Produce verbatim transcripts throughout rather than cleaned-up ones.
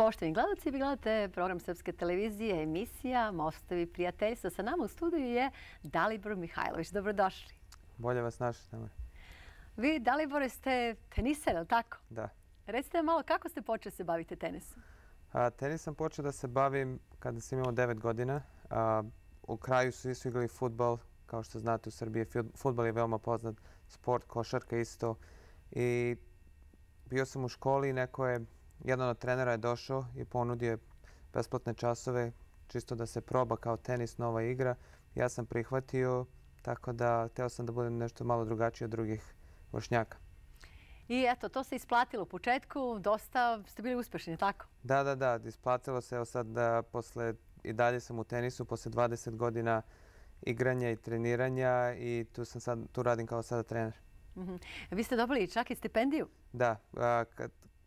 Poštovani gledalci, vi gledate program Srpske televizije, emisija Mostovi prijateljstva. Sa nama u studiju je Dalibor Mihajlović. Dobrodošli. Bolje vas našli, Tamara. Vi, Dalibore, ste teniser, je li tako? Da. Recite malo, kako ste počeli se baviti tenisom? A, tenis sam počeo da se bavim kada sam imao devet godina. A, u kraju svi su igrali fudbal. Kao što znate, u Srbiji fudbal je veoma poznat sport, košarka isto. I bio sam u školi i neko je, jedan od trenera je došao i ponudio besplatne časove, čisto da se proba kao tenis, nova igra. Ja sam prihvatio, tako da hteo sam da budem nešto malo drugačije od drugih vršnjaka. I eto, to se isplatilo u početku, dosta ste bili uspešni, tako? Da, da, da, isplatilo se. Evo sad da posle, i dalje sam u tenisu, posle dvadeset godina igranja i treniranja i tu, sam sad, tu radim kao sada trener. Mm-hmm. Vi ste dobili čak i stipendiju? Da, a, kad,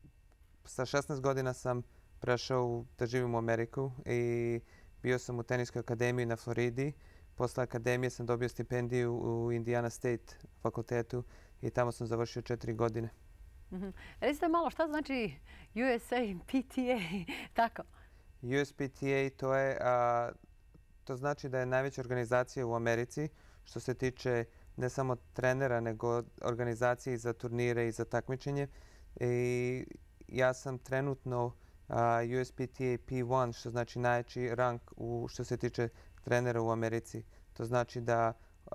sa šesnaest godina sam prešao da živim u Ameriku i bio sam u teniskoj akademiji na Floridi. Posle akademije sam dobio stipendiju u Indiana State fakultetu i tamo sam završio četiri godine. Mm-hmm. Recite malo, šta znači U S A P T A? Tako? U S P T A to je, a, to znači da je najveća organizacija u Americi što se tiče ne samo trenera, nego organizacije za turnire i za takmičenje. I ja sam trenutno uh, U S P T A P jedan, što znači najjači rang u, što se tiče trenera u Americi. To znači da uh,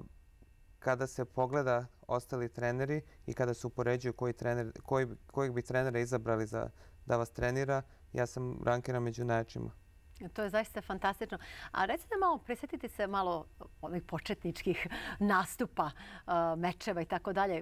kada se pogleda ostali treneri i kada se upoređuju koji trener, koji, kojeg bi trenera izabrali za, da vas trenira, ja sam rankiran među najjačima. To je zaista fantastično. A recite malo, prisjetite se malo onih početničkih nastupa, mečeva i tako dalje.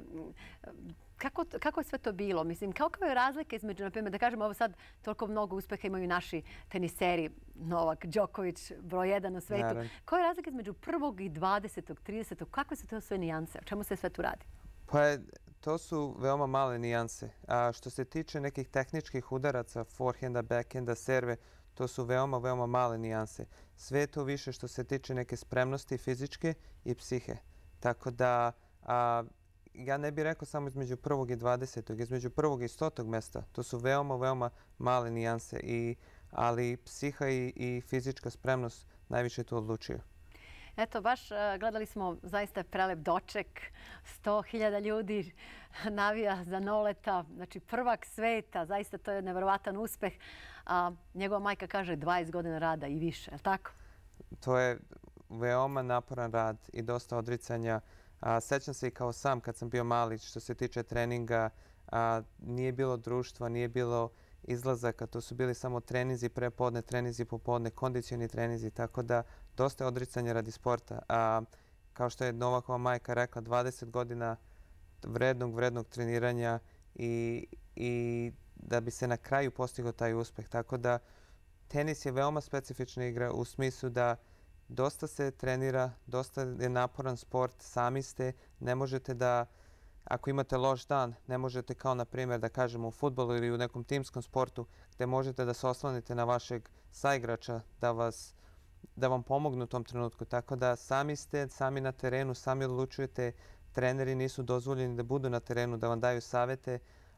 Kako, kako je sve to bilo? Mislim, kakva je razlika između, na primjer, da kažemo, ovo sad toliko mnogo uspeha imaju naši teniseri, Novak Đoković, broj jedan u svetu. Naravno. Koja je razlika između prvog i dvadesetog, tridesetog? Kakve su to sve nijanse? O čemu se sve tu radi? Pa je, to su veoma male nijanse. A što se tiče nekih tehničkih udaraca, forehanda, backhanda, serve, to su veoma, veoma male nijanse. Sve je to više što se tiče neke spremnosti fizičke i psihe. Tako da a, ja ne bih rekao samo između prvog i dvadesetog, između prvog i stotog mesta. To su veoma, veoma male nijanse. I, ali psiha i, i fizička spremnost najviše to odlučuju. Eto, baš gledali smo zaista prelep doček. sto hiljada ljudi navija za Noleta, znači prvak sveta. Zaista to je nevjerovatan uspeh. A njegova majka kaže dvadeset godina rada i više, je li tako? To je veoma naporan rad i dosta odricanja. A, sećam se i kao sam kad sam bio mali što se tiče treninga. A, nije bilo društva, nije bilo izlazaka. To su bili samo treninzi prepodne, treninzi popodne, kondicioni treninzi. Tako da dosta je odricanja radi sporta. A, kao što je Novakova majka rekla, dvadeset godina vrednog, vrednog treniranja i, i da bi se na kraju postigao taj uspeh. Tako da tenis je veoma specifična igra u smislu da dosta se trenira, dosta je naporan sport, sami ste, ne možete da, ako imate loš dan, ne možete kao na primjer da kažemo u fudbalu ili u nekom timskom sportu gde možete da se oslonite na vašeg saigrača da vas da vam pomognu u tom trenutku. Tako da sami ste, sami na terenu, sami odlučujete, treneri nisu dozvoljeni da budu na terenu, da vam daju savete.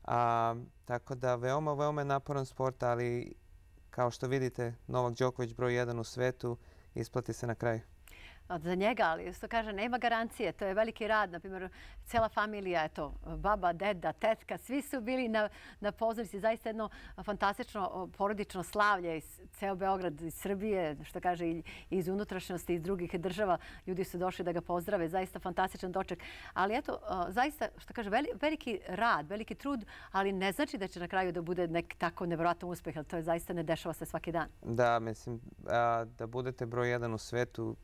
A, tako da veoma, veoma je naporan sport, ali kao što vidite, Novak Đoković broj jedan u svetu, isplati se na kraju. Za njega, ali što kaže, nema garancije. To je veliki rad. Naprimjer, cela familija, eto, baba, deda, tetka, svi su bili na, na pozornici. Zaista jedno fantastično porodično slavlje. Ceo Beograd iz Srbije, što kaže, i iz unutrašnjosti, iz drugih država. Ljudi su došli da ga pozdrave. Zaista fantastičan doček. Ali eto, zaista, što kaže, veliki rad, veliki trud, ali ne znači da će na kraju da bude nek tako nevjerojatan uspeh. Ali to je zaista ne dešava se svaki dan. Da, mislim, a, da budete broj jedan u svetu,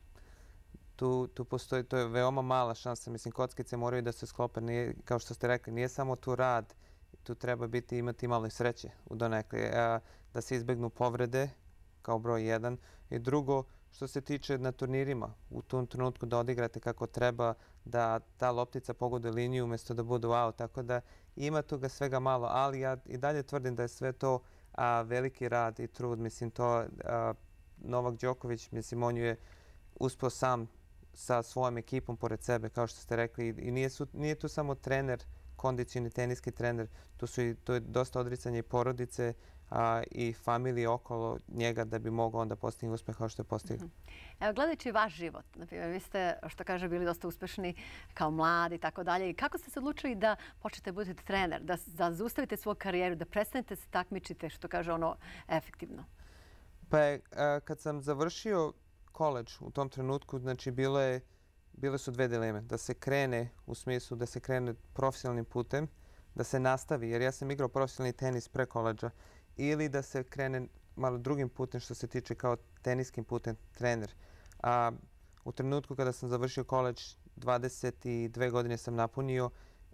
Tu, tu postoji, to je veoma mala šansa. Mislim, kockice moraju da se sklope. Nije, kao što ste rekli, nije samo tu rad. Tu treba biti, imati malo i sreće u donekle. A, da se izbegnu povrede kao broj jedan. I drugo, što se tiče na turnirima, u tom trenutku da odigrate kako treba, da ta loptica pogodi liniju umjesto da budu out. Tako da ima toga svega malo. Ali ja i dalje tvrdim da je sve to a, veliki rad i trud. Mislim, to a, Novak Đoković, mislim, on je uspio sam sa svojom ekipom pored sebe, kao što ste rekli. I nije, su, nije tu samo trener, kondicioni teniski trener, tu su i, to je dosta odricanja i porodice, i familije okolo njega da bi mogao onda postići uspeh kao što je postigao. Evo, gledajući vaš život, vi ste, što kaže, bili dosta uspešni kao mladi i tako dalje. I kako ste se odlučili da počnete budete trener, da, da zaustavite svoju karijeru, da prestanete se takmičite, što kaže ono, efektivno? Pa je, kad sam završio koledž u tom trenutku, znači bilo je, bile su dve dileme. Da se krene u smislu da se krene profesionalnim putem, da se nastavi, jer ja sam igrao profesionalni tenis pre koledža, ili da se krene malo drugim putem što se tiče kao teniskim putem, trener. A, u trenutku kada sam završio koledž, dvadeset dve godine sam napunio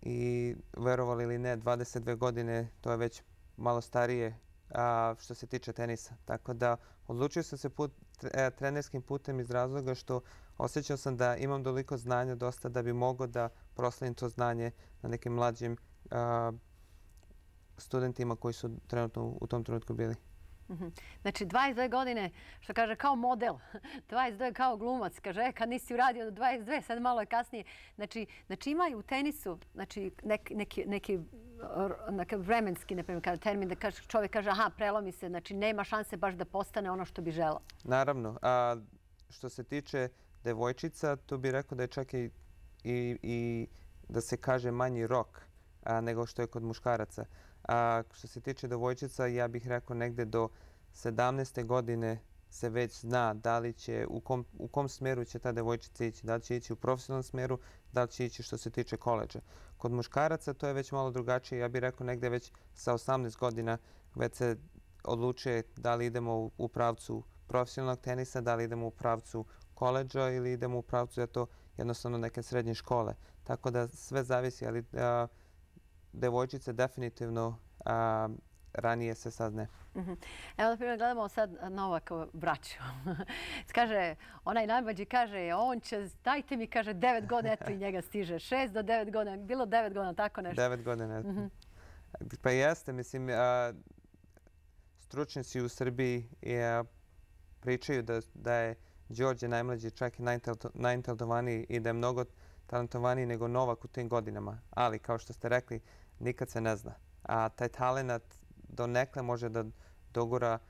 i verovali ili ne, dvadeset dve godine to je već malo starije a, što se tiče tenisa. Tako da odlučio sam se put, e, trenerskim putem iz razloga što osjećao sam da imam toliko znanja dosta da bi mogao da proslavim to znanje na nekim mlađim a, studentima koji su trenutno u tom trenutku bili. Znači, dvadeset dve godine, što kaže, kao model, dvadeset dve kao glumac, kaže, e, kad nisi uradio do dvadeset dve, sad malo je kasnije. Znači, znači imaju u tenisu znači, neki, neki, neki, neki vremenski ne primjer, termin da kaže, čovjek kaže, aha, prelomi se, znači nema šanse baš da postane ono što bi želao. Naravno. A što se tiče devojčica, tu bih rekao da je čak i, i, i da se kaže manji rok a, nego što je kod muškaraca. A što se tiče devojčica, ja bih rekao negde do sedamnaeste godine se već zna da li će, u kom, u kom smeru će ta devojčica ići. Da li će ići u profesionalnom smeru, da li će ići što se tiče koledža. Kod muškaraca to je već malo drugačije. Ja bih rekao negde već sa osamnaest godina već se odlučuje da li idemo u, u pravcu profesionalnog tenisa, da li idemo u pravcu koledža ili idemo u pravcu, je to jednostavno neke srednje škole. Tako da sve zavisi, ali a, devojčice definitivno a, ranije se sazne. Mm-hmm. Evo, na primjer, gledamo sad Novakovu braću. Kaže, onaj najmlađi kaže, on će, dajte mi, kaže, devet godina, eto i njega stiže. Šest do devet godina, bilo devet godina, tako nešto. Devet godina, eto. Mm-hmm. Pa jeste, mislim, a, stručnjaci u Srbiji a, pričaju da, da je Đorđe najmlađi čak i najtalentovaniji i da je mnogo talentovaniji nego Novak u tim godinama. Ali, kao što ste rekli, nikad se ne zna. A taj talent donekle može da dogura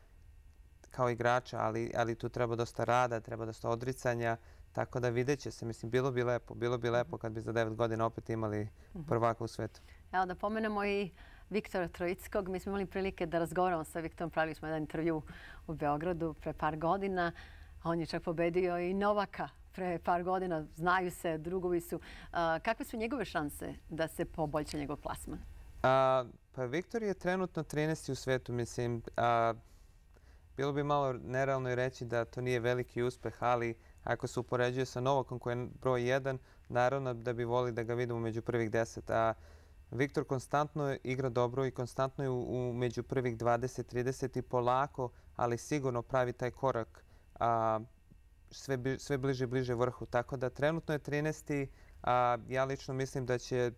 kao igrača, ali, ali tu treba dosta rada, treba dosta odricanja, tako da vidjet će se. Mislim, bilo bi lepo, bilo bi lepo kad bi za devet godina opet imali prvaka u svetu. Evo da pomenemo i Viktora Troickog. Mi smo imali prilike da razgovaramo sa Viktorom, pravili smo jedan intervju u Beogradu pre par godina. On je čak pobedio i Novaka pre par godina. Znaju se, drugovi su. Kakve su njegove šanse da se poboljša njegov plasman? A, pa Viktor je trenutno trinaesti u svetu. Mislim, a, bilo bi malo nerealno reći da to nije veliki uspeh, ali ako se upoređuje sa Novakom koji je broj jedan, naravno da bi volili da ga vidimo među prvih deset. A Viktor konstantno igra dobro i konstantno je u, u među prvih dvadeset trideset i polako, ali sigurno pravi taj korak a, sve, sve bliže i bliže vrhu. Tako da trenutno je trinaesti. A, ja lično mislim da će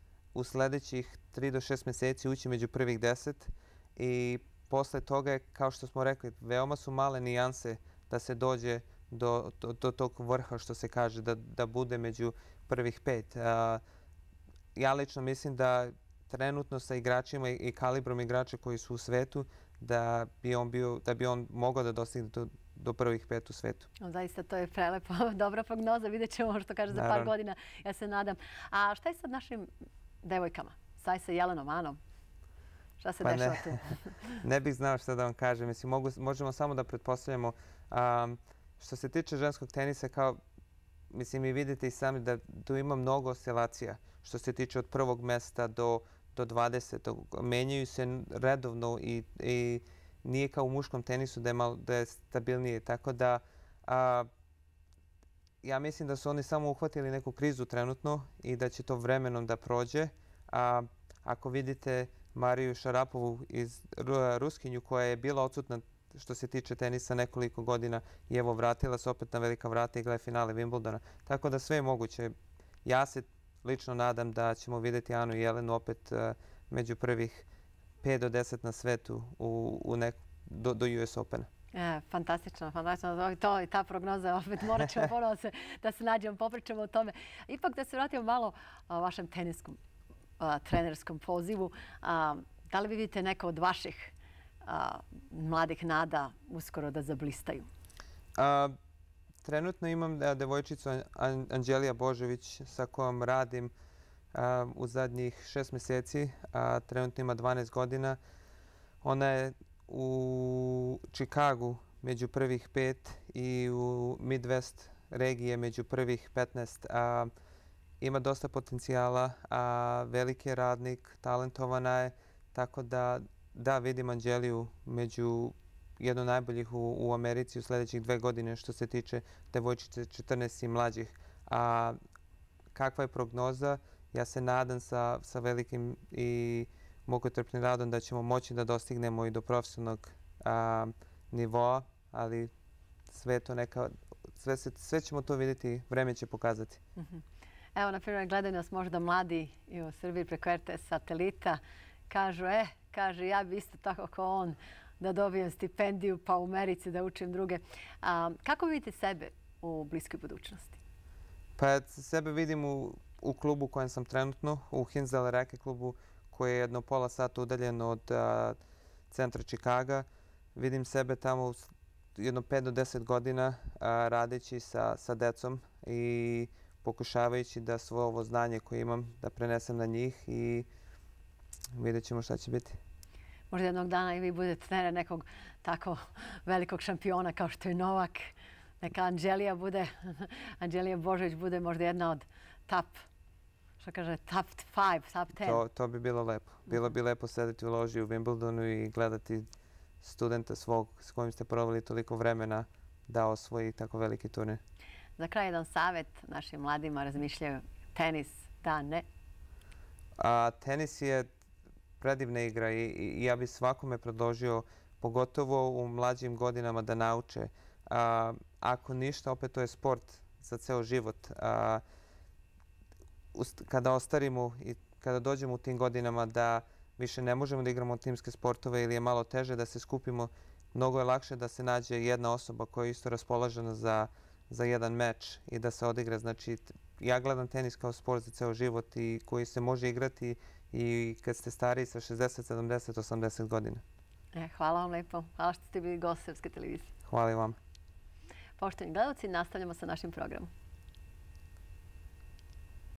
u sljedećih tri do šest mjeseci ući među prvih deset i posle toga je, kao što smo rekli, veoma su male nijanse da se dođe do, do, do tog vrha, što se kaže, da, da bude među prvih pet. A, ja lično mislim da trenutno sa igračima i kalibrom igrača koji su u svetu, da bi on, bio, da bi on mogao da dostigne do, do prvih pet u svetu. Zaista, to je prelepo. Dobra prognoza. Vidjet ćemo što kaže za par godina. Ja se nadam. A šta je sad našim devojkama? Šta je sa Jelenom, Anom? Šta se pa dešava ne, tu? Ne bih znao šta da vam kažem. Mislim, mogu, možemo samo da pretpostavljamo. Um, što se tiče ženskog tenisa, kao, mislim, i vidite i sami da tu ima mnogo oscilacija. Što se tiče od prvog mesta do, do dvadesetog. Menjaju se redovno i, i nije kao u muškom tenisu da je, malo, da je stabilnije. Tako da a, ja mislim da su oni samo uhvatili neku krizu trenutno i da će to vremenom da prođe. A, ako vidite Mariju Šarapovu iz Ruskinju koja je bila odsutna što se tiče tenisa nekoliko godina i evo vratila se opet na velika vrata i gleda finale Wimbledona. Tako da sve je moguće. Ja se lično nadam da ćemo vidjeti Anu i Jelenu opet uh, među prvih pet do deset na svetu u, u nek, do, do U S Opena. E, fantastično, fantastično. To i ta prognoza, opet morat ćemo ponovno se, da se nađemo, popričamo o tome. Ipak da se vratimo malo o vašem teniskom, a, trenerskom pozivu. A, da li vi vidite neko od vaših mladih nada uskoro da zablistaju? Trenutno imam devojčicu Anđelija Božović sa kojom radim u zadnjih šest mjeseci. Trenutno ima dvanaest godina. Ona je u Čikagu među prvih pet i u Midwest regije među prvih petnaest. Ima dosta potencijala, veliki je radnik, talentovana je, tako da da vidim Anđeliju među jednu najboljih u, u Americi u sljedećih dve godine što se tiče devojčice četrnaest i mlađih. A kakva je prognoza? Ja se nadam sa, sa velikim i mukotrpnim radom da ćemo moći da dostignemo i do profesionalnog a, nivoa, ali sve to neka, sve, se, sve ćemo to vidjeti, vreme će pokazati. Mm-hmm. Evo, na primjer, gledaju nas možda mladi i u Srbiji preko R T S satelita. Kažu, eh, kaže, ja bi isto tako kao on da dobijem stipendiju pa u Americi da učim druge. A, kako vidite sebe u bliskoj budućnosti? Pa ja sebe vidim u, u klubu u kojem sam trenutno, u Hinsdale Racquet klubu, koji je jedno pola sata udaljen od a, centra Čikaga. Vidim sebe tamo jedno pet do deset godina a, radeći sa, sa decom i pokušavajući da svoje ovo znanje koje imam da prenesem na njih i vidjet ćemo šta će biti. Možda jednog dana i vi budete trener nekog tako velikog šampiona kao što je Novak. Neka Anđelija bude, Anđelija Božović bude možda jedna od top, što kaže, top five, top ten. To, to bi bilo lepo. Bilo bi lepo sedeti u loži u Wimbledonu i gledati studenta svog s kojim ste proveli toliko vremena da osvoji tako veliki turnir. Za kraj jedan savjet našim mladima razmišljaju tenis, da, ne? A, tenis je predivna igra i, i ja bih svakome predložio, pogotovo u mlađim godinama, da nauče. A, ako ništa, opet to je sport za ceo život. A, ust, kada ostarimo i kada dođemo u tim godinama da više ne možemo da igramo timske sportove ili je malo teže da se skupimo, mnogo je lakše da se nađe jedna osoba koja je isto raspoložena za, za jedan meč i da se odigra. Znači, ja gledam tenis kao sport za ceo život i koji se može igrati i kad ste stariji sa šezdeset, sedamdeset, osamdeset godina. E, hvala vam lepo. Hvala što ste bili gost Srpske televizije. Hvala i vam. Poštovani gledalci, nastavljamo sa našim programom.